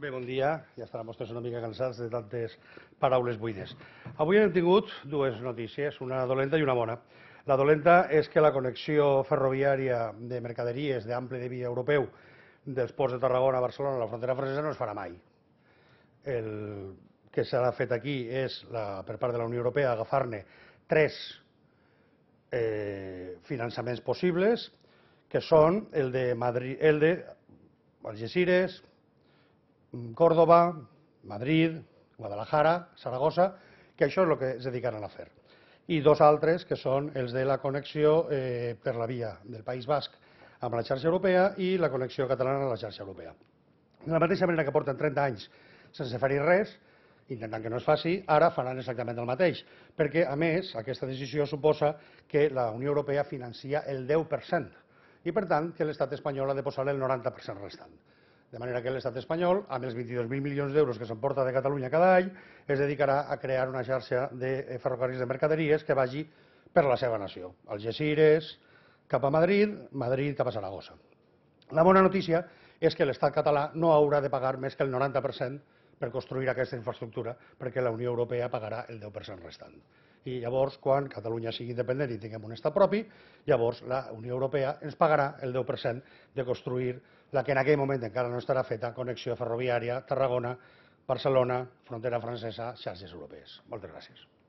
Bé, bon dia. Ja estaran vostès una mica cansats de tantes paraules buides. Avui hem tingut dues notícies, una dolenta i una bona. La dolenta és que la connexió ferroviària de mercaderies d'ample de via europeu dels ports de Tarragona a Barcelona a la frontera francesa no es farà mai. El que s'ha fet aquí és, per part de la Unió Europea, agafar-ne tres finançaments possibles, que són el de Madrid, el de Algesires, Córdoba, Madrid, Guadalajara, Saragossa, que això és el que es dedicaran a fer. I dos altres, que són els de la connexió per la via del País Basc amb la xarxa europea i la connexió catalana a la xarxa europea. De la mateixa manera que porten 30 anys sense fer-hi res, intentant que no es faci, ara faran exactament el mateix, perquè, a més, aquesta decisió suposa que la Unió Europea financia el 10% i, per tant, que l'estat espanyol ha de posar el 90% restant. De manera que l'estat espanyol, amb els 22.000 milions d'euros que s'emporta de Catalunya cada any, es dedicarà a crear una xarxa de ferrocarrils de mercaderies que vagi per la seva nació. Algesires cap a Madrid, Madrid cap a Saragossa. La bona notícia és que l'estat català no haurà de pagar més que el 90% per construir aquesta infraestructura, perquè la Unió Europea pagarà el 10% restant. I llavors, quan Catalunya sigui independent i tinguem un estat propi, llavors la Unió Europea ens pagarà el 10% de construir la que en aquell moment encara no estarà feta, connexió ferroviària Tarragona, Barcelona, frontera francesa, xarxes europees. Moltes gràcies.